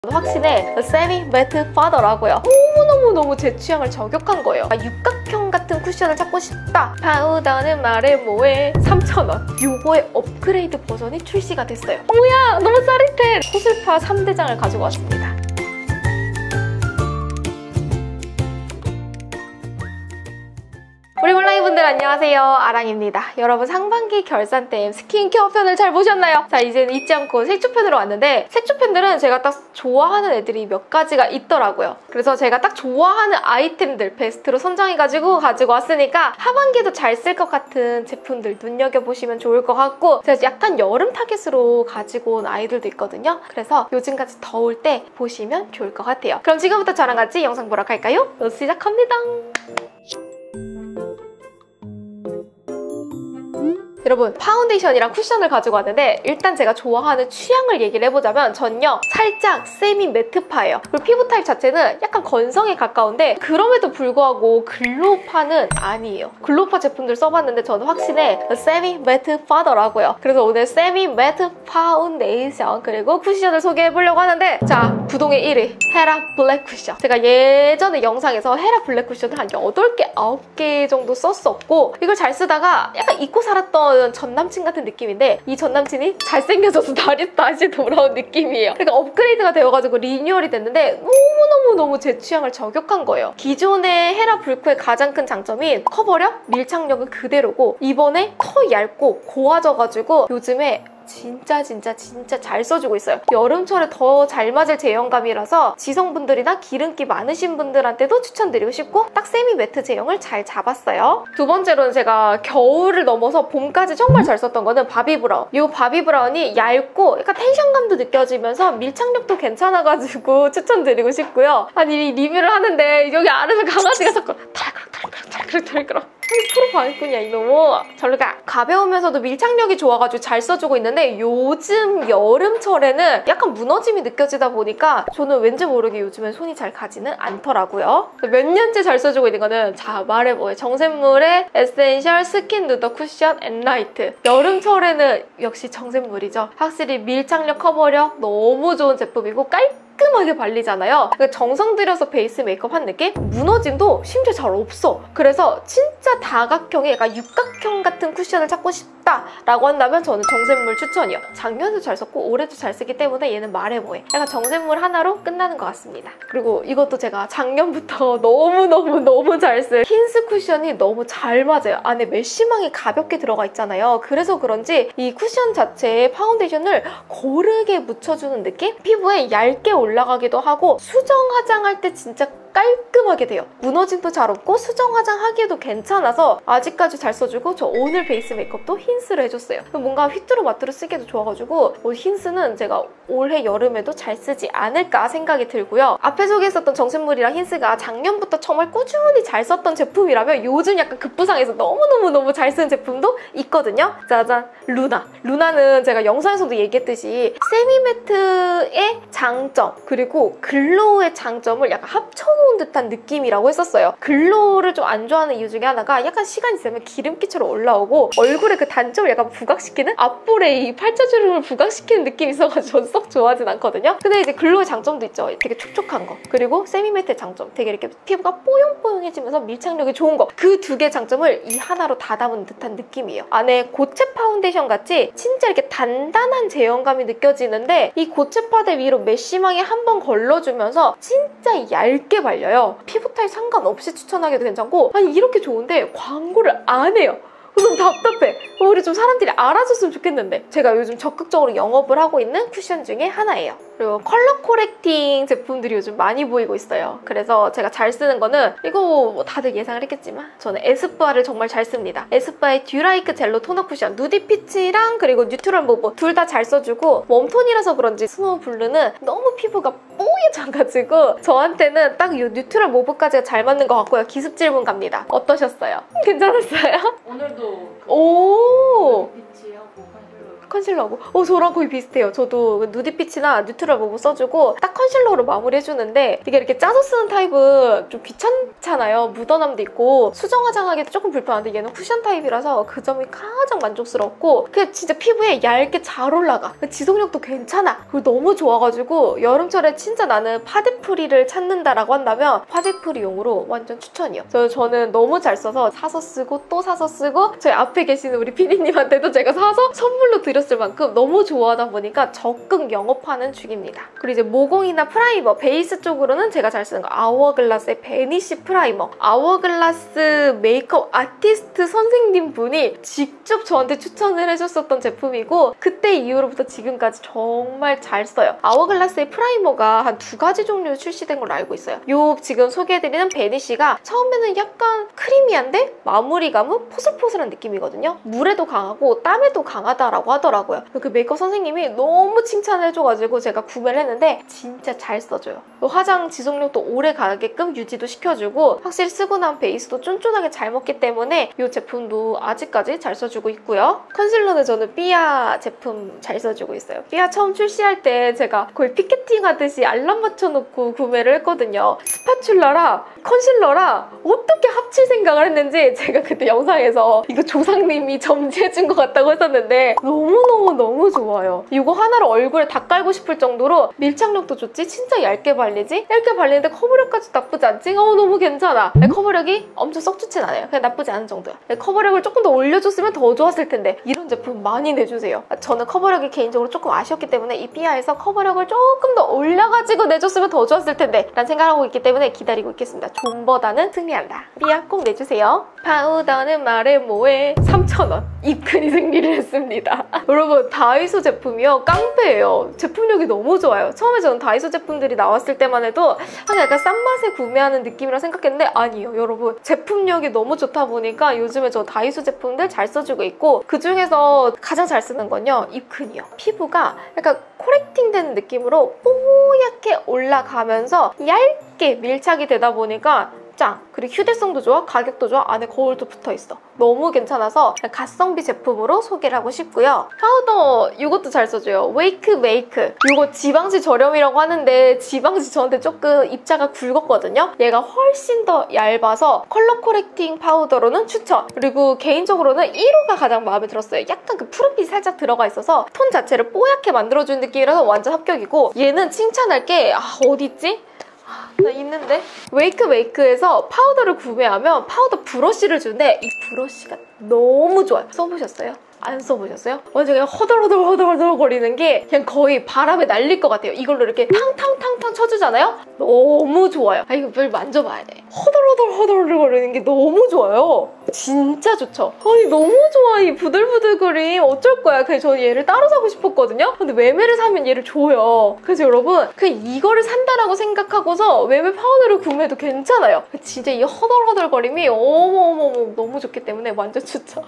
확신의 세미 매트 파더라고요. 너무너무 제 취향을 저격한 거예요. 육각형 같은 쿠션을 찾고 싶다. 파우더는 말해 뭐해. 3,000원. 요거의 업그레이드 버전이 출시가 됐어요. 뭐야 너무 짜릿해. 코슬파 3대장을 가지고 왔습니다. 우리 몰랑이분들 안녕하세요. 아랑입니다. 여러분 상반기 결산템 스킨케어 편을 잘 보셨나요? 자, 이제는 잊지 않고 색조편으로 왔는데 색조편들은 제가 딱 좋아하는 애들이 몇 가지가 있더라고요. 그래서 제가 딱 좋아하는 아이템들 베스트로 선정해가지고 가지고 왔으니까 하반기에도 잘 쓸 것 같은 제품들 눈여겨보시면 좋을 것 같고, 제가 약간 여름 타겟으로 가지고 온 아이들도 있거든요. 그래서 요즘같이 더울 때 보시면 좋을 것 같아요. 그럼 지금부터 저랑 같이 영상 보러 갈까요? 시작합니다. 여러분 파운데이션이랑 쿠션을 가지고 왔는데, 일단 제가 좋아하는 취향을 얘기를 해보자면 전요 살짝 세미 매트파예요. 그리고 피부 타입 자체는 약간 건성에 가까운데 그럼에도 불구하고 글로우파는 아니에요. 글로우파 제품들 써봤는데 저는 확신의 세미 매트 파더라고요. 그래서 오늘 세미 매트 파운데이션 그리고 쿠션을 소개해보려고 하는데, 자, 부동의 1위 헤라 블랙 쿠션. 제가 예전에 영상에서 헤라 블랙 쿠션을 한 8개, 9개 정도 썼었고, 이걸 잘 쓰다가 약간 잊고 살았던 전남친 같은 느낌인데, 이 전남친이 잘생겨져서 다시 돌아온 느낌이에요. 그러니까 업그레이드가 되어가지고 리뉴얼이 됐는데 너무너무 제 취향을 저격한 거예요. 기존의 헤라 불크의 가장 큰 장점인 커버력, 밀착력은 그대로고, 이번에 더 얇고 고와져가지고 요즘에 진짜 잘 써주고 있어요. 여름철에 더 잘 맞을 제형감이라서 지성분들이나 기름기 많으신 분들한테도 추천드리고 싶고, 딱 세미 매트 제형을 잘 잡았어요. 두 번째로는 제가 겨울을 넘어서 봄까지 정말 잘 썼던 거는 바비브라운. 이 바비브라운이 얇고 약간 텐션감도 느껴지면서 밀착력도 괜찮아가지고 추천드리고 싶고요. 아니, 이 리뷰를 하는데 여기 아래서 강아지가 자꾸 탈그럭 프로 방해꾼이야 이놈. 절로 가. 가벼우면서도 밀착력이 좋아가지고 잘 써주고 있는데, 요즘 여름철에는 약간 무너짐이 느껴지다 보니까 저는 왠지 모르게 요즘엔 손이 잘 가지는 않더라고요. 몇 년째 잘 써주고 있는 거는, 자, 말해보여. 정샘물의 에센셜 스킨 누더 쿠션 앤 라이트. 여름철에는 역시 정샘물이죠. 확실히 밀착력, 커버력 너무 좋은 제품이고 깔끔하게 발리잖아요. 그러니까 정성 들여서 베이스 메이크업 한 느낌? 무너짐도 심지어 잘 없어. 그래서 진짜 다각형의 약간 육각형 같은 쿠션을 찾고 싶다라고 한다면 저는 정샘물 추천이요. 작년에도 잘 썼고 올해도 잘 쓰기 때문에 얘는 말해 뭐해. 약간 정샘물 하나로 끝나는 것 같습니다. 그리고 이것도 제가 작년부터 너무 잘 쓴 힌스 쿠션이 너무 잘 맞아요. 안에 메쉬망이 가볍게 들어가 있잖아요. 그래서 그런지 이 쿠션 자체에 파운데이션을 고르게 묻혀주는 느낌? 피부에 얇게 올라가기도 하고 수정 화장할 때 진짜 깔끔하게 돼요. 무너짐도 잘 없고 수정 화장하기에도 괜찮아서 아직까지 잘 써주고, 저 오늘 베이스 메이크업도 힌스를 해줬어요. 뭔가 휘뚜루마뚜루 쓰기도 좋아가지고 힌스는 제가 올해 여름에도 잘 쓰지 않을까 생각이 들고요. 앞에 소개했었던 정샘물이랑 힌스가 작년부터 정말 꾸준히 잘 썼던 제품이라면 요즘 약간 급부상해서 너무너무 잘 쓰는 제품도 있거든요. 짜잔, 루나. 루나는 제가 영상에서도 얘기했듯이 세미매트의 장점 그리고 글로우의 장점을 약간 합쳐놓은 듯한 느낌이라고 했었어요. 글로우를 좀 안 좋아하는 이유 중에 하나가 약간 시간이 지나면 기름기처럼 올라오고 얼굴에 그 단점을 약간 부각시키는, 앞볼에 이 팔자주름을 부각시키는 느낌이 있어가지고 저는 썩 좋아하진 않거든요. 근데 이제 글로우의 장점도 있죠. 되게 촉촉한 거. 그리고 세미매트의 장점, 되게 이렇게 피부가 뽀용뽀용해지면서 밀착력이 좋은 거. 그 두 개의 장점을 이 하나로 다 담은 듯한 느낌이에요. 안에 고체 파운데이션 같이 진짜 이렇게 단단한 제형감이 느껴지는데, 이 고체 파데 위로 메쉬망에 한 번 걸러주면서 진짜 얇게 발려요. 피부 타입 상관없이 추천하기도 괜찮고, 아니 이렇게 좋은데 광고를 안 해요. 너무 답답해. 우리 좀 사람들이 알아줬으면 좋겠는데. 제가 요즘 적극적으로 영업을 하고 있는 쿠션 중에 하나예요. 그리고 컬러 코렉팅 제품들이 요즘 많이 보이고 있어요. 그래서 제가 잘 쓰는 거는, 이거 뭐 다들 예상을 했겠지만 저는 에스쁘아를 정말 잘 씁니다. 에스쁘아의 듀라이크 젤로 토너 쿠션, 누디 피치랑 그리고 뉴트럴 모브 둘 다 잘 써주고, 웜톤이라서 그런지 스노우 블루는 너무 피부가 뽀얘져가지고 저한테는 딱 이 뉴트럴 모브까지가 잘 맞는 것 같고요. 기습 질문 갑니다. 어떠셨어요? 괜찮았어요? 오늘도 오! 비치하고 컨실러 컨실러고 저랑 거의 비슷해요. 저도 누디빛이나 뉴트럴 모브 써주고 딱 컨실러로 마무리해주는데 이게 이렇게 짜서 쓰는 타입은 좀 귀찮잖아요. 묻어남도 있고 수정 화장하기도 조금 불편한데 얘는 쿠션 타입이라서 그 점이 가장 만족스럽고 그냥 진짜 피부에 얇게 잘 올라가. 지속력도 괜찮아. 그리고 너무 좋아가지고 여름철에 진짜 나는 파데프리를 찾는다라고 한다면 파데프리용으로 완전 추천이요. 저는 너무 잘 써서 사서 쓰고 또 사서 쓰고 저희 앞에 계시는 우리 피디님한테도 제가 사서 선물로 드렸을 만큼 너무 좋아하다 보니까 적극 영업하는 중입니다. 그리고 이제 모공이나 프라이머, 베이스 쪽으로는 제가 잘 쓰는 거 아워글라스의 베니쉬 프라이머. 아워글라스 메이크업 아티스트 선생님 분이 직접 저한테 추천을 해줬었던 제품이고 그때 이후로부터 지금까지 정말 잘 써요. 아워글라스의 프라이머가 한 2가지 종류 출시된 걸로 알고 있어요. 요 지금 소개해드리는 베니쉬가 처음에는 약간 크리미한데 마무리감은 포슬포슬한 느낌이거든요. 물에도 강하고 땀에도 강하다라고 하더라고요. 그 메이크업 선생님이 너무 칭찬을 해줘가지고 제가 구매를 했는데 진짜 잘 써줘요. 화장 지속력도 오래 가게끔 유지도 시켜주고 확실히 쓰고 난 베이스도 쫀쫀하게 잘 먹기 때문에 이 제품도 아직까지 잘 써주고 있고요. 컨실러는 저는 삐아 제품 잘 써주고 있어요. 삐아 처음 출시할 때 제가 거의 피켓팅 하듯이 알람 맞춰놓고 구매를 했거든요. 스파츌라랑 컨실러랑 어떻게 합칠 생각을 했는지 제가 그때 영상에서 이거 조상님이 점지해준 것 같다고 했었는데 너무 좋아요. 이거 하나로 얼굴에 다 깔고 싶을 정도로 밀착력도 좋지? 진짜 얇게 발리지? 얇게 발리는데 커버력까지 나쁘지 않지? 너무 괜찮아. 커버력이 엄청 썩 좋진 않아요. 그냥 나쁘지 않은 정도야. 커버력을 조금 더 올려줬으면 더 좋았을 텐데 이런 제품 많이 내주세요. 저는 커버력이 개인적으로 조금 아쉬웠기 때문에 이 삐아에서 커버력을 조금 더 올려가지고 내줬으면 더 좋았을 텐데 라는 생각을 하고 있기 때문에 기다리고 있겠습니다. 존버다는 승리한다. 삐아 꼭 내주세요. 파우더는 말해 뭐해 3,000원. 입큰이 승리를 했습니다. 여러분 다이소 제품이요 깡패예요. 제품력이 너무 좋아요. 처음에 저는 다이소 제품들이 나왔을 때만 해도 약간 싼 맛에 구매하는 느낌이라 생각했는데 아니에요. 여러분 제품력이 너무 좋다 보니까 요즘에 저 다이소 제품들 잘 써주고 있고 그중에서 가장 잘 쓰는 건요 입큰이요. 피부가 약간 코렉팅 되는 느낌으로 뽀얗게 올라가면서 얇게 밀착이 되다 보니까 짱! 그리고 휴대성도 좋아, 가격도 좋아, 안에 거울도 붙어있어. 너무 괜찮아서 가성비 제품으로 소개를 하고 싶고요. 파우더 이것도 잘 써줘요. 웨이크 메이크. 이거 지방지 저렴이라고 하는데 지방지 저한테 조금 입자가 굵었거든요. 얘가 훨씬 더 얇아서 컬러 코렉팅 파우더로는 추천. 그리고 개인적으로는 1호가 가장 마음에 들었어요. 약간 그 푸른빛이 살짝 들어가 있어서 톤 자체를 뽀얗게 만들어주는 느낌이라서 완전 합격이고 얘는 칭찬할 게 어디 있지? 나 있는데? 웨이크 메이크에서 파우더를 구매하면 파우더 브러쉬를 주는데 이 브러쉬가 너무 좋아요. 써보셨어요? 안 써보셨어요? 완전 그냥 허덜허덜 거리는 게 그냥 거의 바람에 날릴 것 같아요. 이걸로 이렇게 탕탕탕탕 쳐주잖아요? 너무 좋아요. 이거 별 만져봐야 돼. 허덜허덜 거리는 게 너무 좋아요. 진짜 좋죠? 아니 너무 좋아. 이 부들부들 그림 어쩔 거야. 그래서 저는 얘를 따로 사고 싶었거든요? 근데 외매를 사면 얘를 줘요. 그래서 여러분 그냥 이거를 산다라고 생각하고서 외매 파우더를 구매해도 괜찮아요. 진짜 이 허덜허덜 거림이 어머어머 너무 좋기 때문에 완전 추천.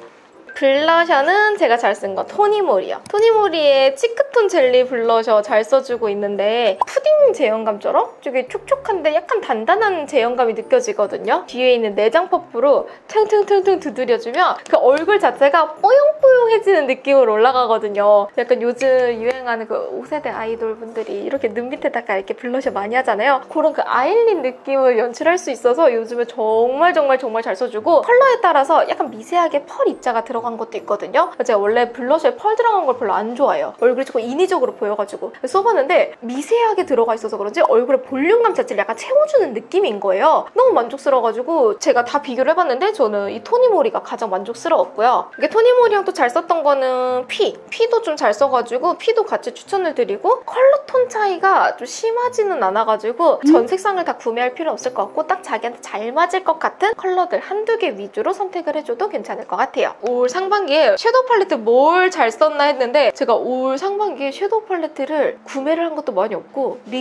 블러셔는 제가 잘 쓴 거 토니모리요. 토니모리의 치크톤 젤리 블러셔 잘 써주고 있는데 푸딩 제형감처럼 되게 촉촉한데 약간 단단한 제형감이 느껴지거든요. 뒤에 있는 내장 퍼프로 퉁퉁퉁퉁 두드려주면 그 얼굴 자체가 뽀용뽀용해지는 느낌으로 올라가거든요. 약간 요즘 유행하는 그 5세대 아이돌 분들이 이렇게 눈 밑에다가 이렇게 블러셔 많이 하잖아요. 그런 그 아일린 느낌을 연출할 수 있어서 요즘에 정말 잘 써주고 컬러에 따라서 약간 미세하게 펄 입자가 들어간 것도 있거든요. 제가 원래 블러셔에 펄 들어간 걸 별로 안 좋아해요. 얼굴이 조금 인위적으로 보여가지고 써봤는데 미세하게 들어가 있어서 그런지 얼굴의 볼륨감 자체를 약간 채워주는 느낌인 거예요. 너무 만족스러워가지고 제가 다 비교를 해봤는데 저는 이 토니모리가 가장 만족스러웠고요. 이게 토니모리랑 또 잘 썼던 거는 피도 좀 잘 써가지고 피도 같이 추천을 드리고 컬러 톤 차이가 좀 심하지는 않아가지고 전 색상을 다 구매할 필요 없을 것 같고 딱 자기한테 잘 맞을 것 같은 컬러들 한두 개 위주로 선택을 해줘도 괜찮을 것 같아요. 올 상반기에 섀도우 팔레트 뭘 잘 썼나 했는데 제가 올 상반기에 섀도우 팔레트를 구매를 한 것도 많이 없고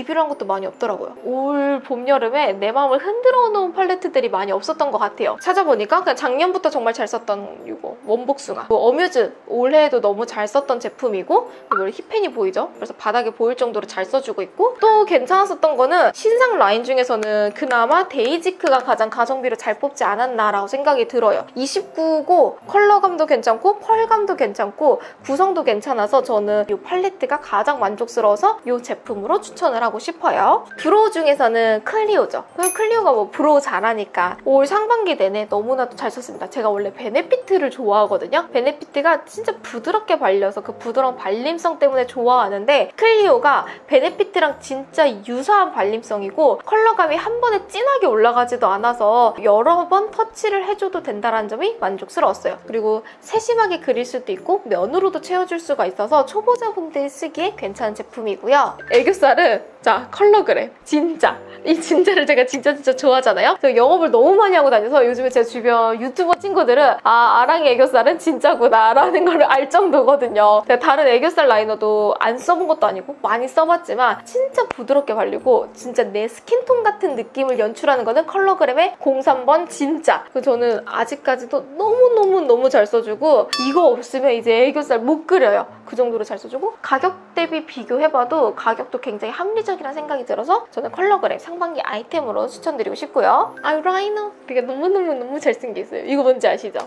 리뷰를 한 것도 많이 없더라고요. 올 봄, 여름에 내 마음을 흔들어 놓은 팔레트들이 많이 없었던 것 같아요. 찾아보니까 그냥 작년부터 정말 잘 썼던 이거 원복숭아, 어뮤즈 올해에도 너무 잘 썼던 제품이고, 이거 힙펜이 보이죠? 그래서 바닥에 보일 정도로 잘 써주고 있고, 또 괜찮았었던 거는 신상 라인 중에서는 그나마 데이지크가 가장 가성비로 잘 뽑지 않았나라고 생각이 들어요. 29고 컬러감도 괜찮고 펄감도 괜찮고 구성도 괜찮아서 저는 이 팔레트가 가장 만족스러워서 이 제품으로 추천을 하고 싶어요. 브로우 중에서는 클리오죠. 클리오가 뭐 브로우 잘하니까 올 상반기 내내 너무나도 잘 썼습니다. 제가 원래 베네피트를 좋아하거든요. 베네피트가 진짜 부드럽게 발려서 그 부드러운 발림성 때문에 좋아하는데, 클리오가 베네피트랑 진짜 유사한 발림성이고 컬러감이 한 번에 진하게 올라가지도 않아서 여러 번 터치를 해줘도 된다는 점이 만족스러웠어요. 그리고 세심하게 그릴 수도 있고 면으로도 채워줄 수가 있어서 초보자분들이 쓰기에 괜찮은 제품이고요. 애교살은 자, 컬러그램. 진짜. 이 진짜를 제가 진짜 좋아하잖아요. 제가 영업을 너무 많이 하고 다녀서 요즘에 제 주변 유튜버 친구들은 아랑이 애교살은 진짜구나 라는 걸 알 정도거든요. 제가 다른 애교살 라이너도 안 써본 것도 아니고 많이 써봤지만 진짜 부드럽게 발리고 진짜 내 스킨톤 같은 느낌을 연출하는 거는 컬러그램의 03번 진짜. 그리고 저는 아직까지도 너무 잘 써주고, 이거 없으면 이제 애교살 못 그려요. 그 정도로 잘 써주고, 가격 대비 비교해봐도 가격도 굉장히 합리적이라는 생각이 들어서 저는 컬러그램 상반기 아이템으로 추천드리고 싶고요. 라이너 되게 너무 잘생겼어요. 이거 뭔지 아시죠?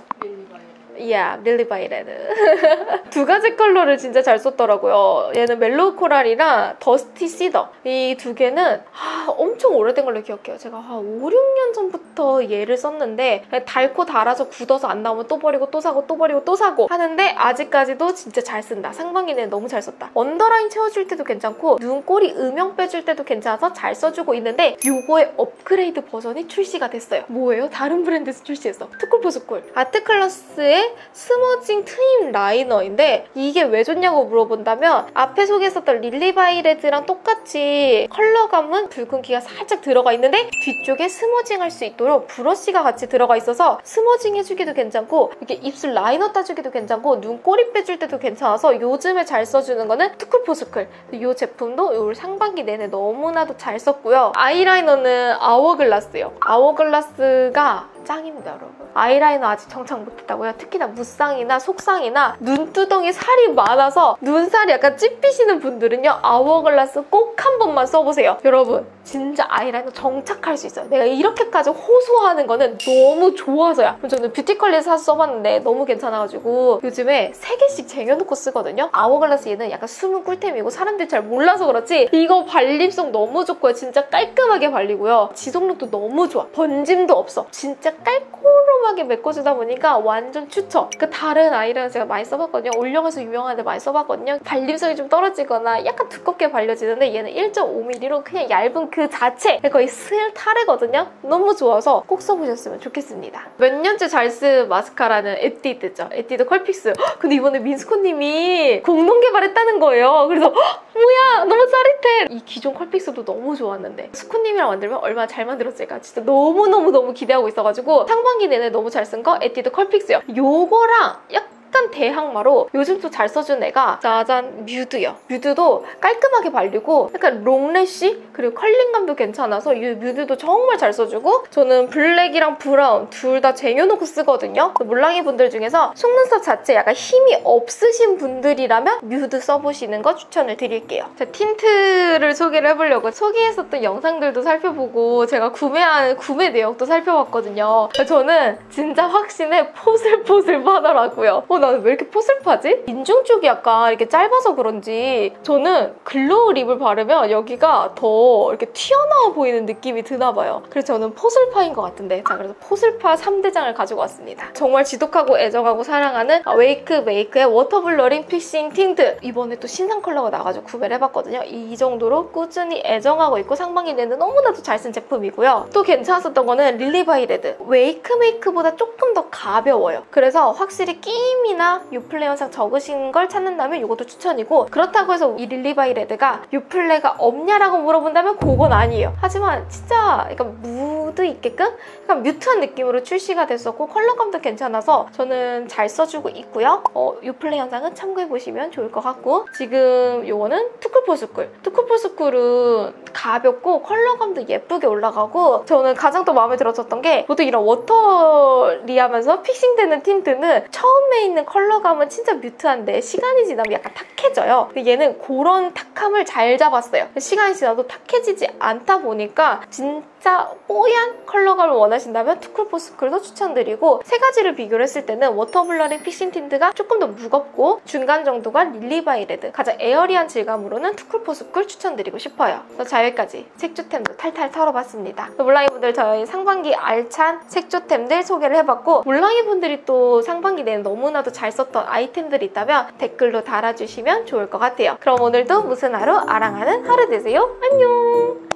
밀리바이레드. 두 가지 컬러를 진짜 잘 썼더라고요. 얘는 멜로우 코랄이랑 더스티 시더. 이 두 개는 엄청 오래된 걸로 기억해요. 제가 한 5, 6년 전부터 얘를 썼는데 닳고 닳아서 굳어서 안 나오면 또 버리고 또 사고 또 버리고 또 사고 하는데 아직까지도 진짜 잘 쓴다. 상반기는 너무 잘 썼다. 언더라인 채워줄 때도 괜찮고 눈꼬리 음영 빼줄 때도 괜찮아서 잘 써주고 있는데, 요거의 업그레이드 버전이 출시가 됐어요. 뭐예요? 다른 브랜드에서 출시했어. 투쿨포스쿨. 아트클래스의 스머징 트임 라이너인데, 이게 왜 좋냐고 물어본다면 앞에 소개했었던 릴리바이레드랑 똑같이 컬러감은 붉은기가 살짝 들어가 있는데 뒤쪽에 스머징 할 수 있도록 브러쉬가 같이 들어가 있어서 스머징 해주기도 괜찮고, 이렇게 입술 라이너 따주기도 괜찮고 눈꼬리 빼줄 때도 괜찮아서 요즘에 잘 써주는 거는 투쿨포스쿨. 이 제품도 올 상반기 내내 너무나도 잘 썼고요. 아이라이너는 아워글라스예요. 아워글라스가 짱입니다, 여러분. 아이라이너 아직 정착 못했다고요? 특히나 무쌍이나 속쌍이나 눈두덩이 살이 많아서 눈살이 약간 찌삐시는 분들은요, 아워글라스 꼭 한 번만 써보세요. 여러분, 진짜 아이라이너 정착할 수 있어요. 내가 이렇게까지 호소하는 거는 너무 좋아서야. 저는 뷰티컬리에 사서 써봤는데 너무 괜찮아가지고 요즘에 3개씩 쟁여놓고 쓰거든요. 아워글라스 얘는 약간 숨은 꿀템이고 사람들이 잘 몰라서 그렇지 이거 발림성 너무 좋고요. 진짜 깔끔하게 발리고요. 지속력도 너무 좋아. 번짐도 없어. 진짜 깔끔하게 메꿔주다 보니까 완전 추천. 그 다른 아이라이너 제가 많이 써봤거든요. 올영에서 유명한데 많이 써봤거든요. 발림성이 좀 떨어지거나 약간 두껍게 발려지는데 얘는 1.5mm로 그냥 얇은 그 자체 거의 슬 타르거든요. 너무 좋아서 꼭 써보셨으면 좋겠습니다. 몇 년째 잘 쓴 마스카라는 에뛰드죠. 에뛰드 컬픽스. 근데 이번에 민스코님이 공동 개발했다는 거예요. 그래서 뭐야, 너무 짜릿해. 이 기존 컬픽스도 너무 좋았는데 스코님이랑 만들면 얼마나 잘 만들었을까 진짜 너무 기대하고 있어가지고 상반기 내내 너무 잘 쓴 거 에뛰드 컬픽스요. 요거랑 약간 대항마로 요즘 또 잘 써준 애가 짜잔 뮤드요. 뮤드도 깔끔하게 발리고 약간 롱래쉬 그리고 컬링감도 괜찮아서 이 뮤드도 정말 잘 써주고, 저는 블랙이랑 브라운 둘 다 쟁여놓고 쓰거든요. 몰랑이 분들 중에서 속눈썹 자체 약간 힘이 없으신 분들이라면 뮤드 써보시는 거 추천을 드릴게요. 제가 틴트를 소개를 해보려고 소개했었던 영상들도 살펴보고 제가 구매한 구매 내역도 살펴봤거든요. 저는 진짜 확신에 포슬포슬하더라고요. 나는 왜 이렇게 포슬파지? 인중 쪽이 약간 이렇게 짧아서 그런지 저는 글로우 립을 바르면 여기가 더 이렇게 튀어나와 보이는 느낌이 드나 봐요. 그래서 저는 포슬파인 것 같은데, 자, 그래서 포슬파 3대장을 가지고 왔습니다. 정말 지독하고 애정하고 사랑하는 웨이크 메이크의 워터 블러링 픽싱 틴트. 이번에 또 신상 컬러가 나가지고 구매를 해봤거든요. 이 정도로 꾸준히 애정하고 있고 상반기 내내 너무나도 잘 쓴 제품이고요. 또 괜찮았었던 거는 릴리바이레드. 웨이크 메이크보다 조금 더 가벼워요. 그래서 확실히 끼임이나 톤이나 유플레 현상 적으신 걸 찾는다면 이것도 추천이고, 그렇다고 해서 이 릴리바이 레드가 유플레가 없냐라고 물어본다면 그건 아니에요. 하지만 진짜 약간 무드 있게끔 약간 뮤트한 느낌으로 출시가 됐었고 컬러감도 괜찮아서 저는 잘 써주고 있고요. 유플레 현상은 참고해보시면 좋을 것 같고, 지금 요거는 투쿨포스쿨. 투쿨포스쿨은 가볍고 컬러감도 예쁘게 올라가고, 저는 가장 또 마음에 들었었던 게 보통 이런 워터리하면서 픽싱되는 틴트는 처음에 있는 컬러감은 진짜 뮤트한데 시간이 지나면 약간 탁해져요. 근데 얘는 그런 탁함을 잘 잡았어요. 시간이 지나도 탁해지지 않다 보니까 진짜 뽀얀 컬러감을 원하신다면 투쿨포스쿨도 추천드리고, 세 가지를 비교를 했을 때는 워터블러링 픽싱 틴트가 조금 더 무겁고 중간 정도가 릴리바이 레드, 가장 에어리한 질감으로는 투쿨포스쿨 추천드리고 싶어요. 자, 여기까지 색조템도 탈탈 털어봤습니다. 몰랑이분들 저희 상반기 알찬 색조템들 소개를 해봤고, 몰랑이분들이 또 상반기 내내 너무나도 잘 썼던 아이템들이 있다면 댓글로 달아주시면 좋을 것 같아요. 그럼 오늘도 무슨 하루? 아랑하는 하루 되세요. 안녕!